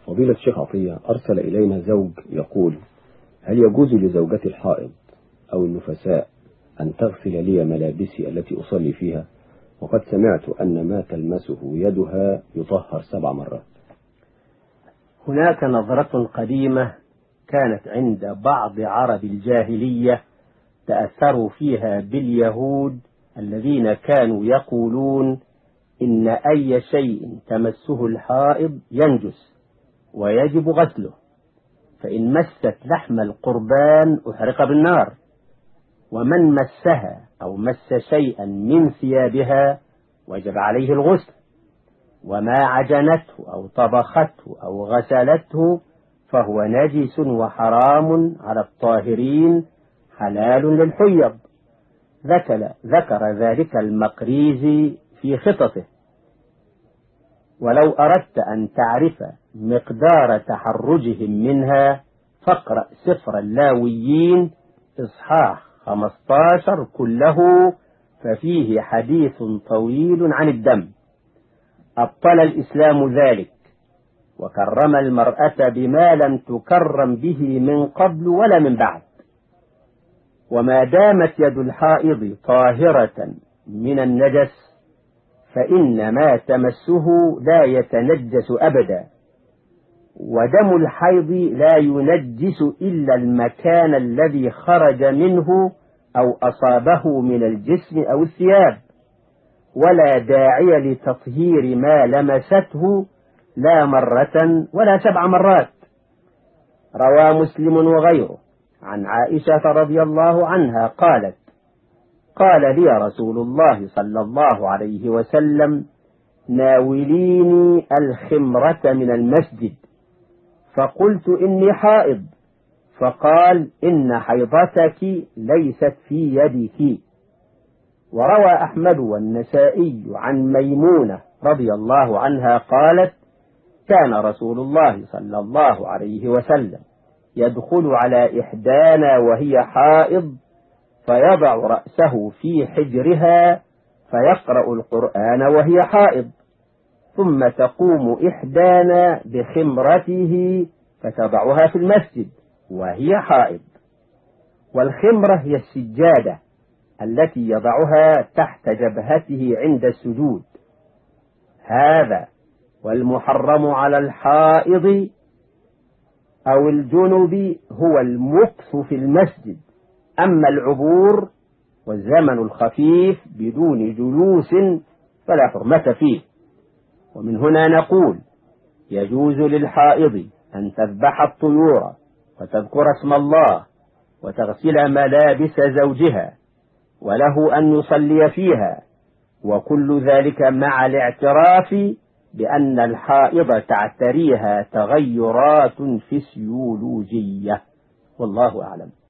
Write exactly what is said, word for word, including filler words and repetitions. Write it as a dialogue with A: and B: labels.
A: فضيلة الشيخ عطية، أرسل إلينا زوج يقول: هل يجوز لزوجتي الحائض أو النفساء أن تغسل لي ملابسي التي أصلي فيها؟ وقد سمعت أن ما تلمسه يدها يطهر سبع مرات.
B: هناك نظرة قديمة كانت عند بعض عرب الجاهلية تأثروا فيها باليهود الذين كانوا يقولون إن أي شيء تمسه الحائض ينجس ويجب غسله، فإن مست لحم القربان أحرق بالنار، ومن مسها أو مس شيئا من ثيابها وجب عليه الغسل، وما عجنته أو طبخته أو غسلته فهو نجس وحرام على الطاهرين حلال للحيض. ذكر, ذكر ذلك المقريزي في خططه. ولو أردت أن تعرف مقدار تحرجهم منها فاقرأ سفر اللاويين إصحاح خمسة عشر كله، ففيه حديث طويل عن الدم. أبطل الإسلام ذلك وكرم المرأة بما لم تكرم به من قبل ولا من بعد. وما دامت يد الحائض طاهرة من النجس فإن ما تمسه لا يتنجس أبدا، ودم الحيض لا ينجس إلا المكان الذي خرج منه أو أصابه من الجسم أو الثياب، ولا داعي لتطهير ما لمسته لا مرة ولا سبع مرات. روى مسلم وغيره عن عائشة رضي الله عنها قالت: قال لي رسول الله صلى الله عليه وسلم: ناوليني الخمرة من المسجد، فقلت إني حائض، فقال: إن حيضتك ليست في يدك. وروى أحمد والنسائي عن ميمونة رضي الله عنها قالت: كان رسول الله صلى الله عليه وسلم يدخل على إحدانا وهي حائض فيضع رأسه في حجرها فيقرأ القرآن وهي حائض، ثم تقوم إحدانا بخمرته فتضعها في المسجد وهي حائض. والخمرة هي السجادة التي يضعها تحت جبهته عند السجود. هذا والمحرم على الحائض أو الجنب هو المكث في المسجد، أما العبور والزمن الخفيف بدون جلوس فلا حرمة فيه. ومن هنا نقول: يجوز للحائض أن تذبح الطيور وتذكر اسم الله وتغسل ملابس زوجها، وله أن يصلي فيها، وكل ذلك مع الاعتراف بأن الحائض تعتريها تغيرات فسيولوجية، والله أعلم.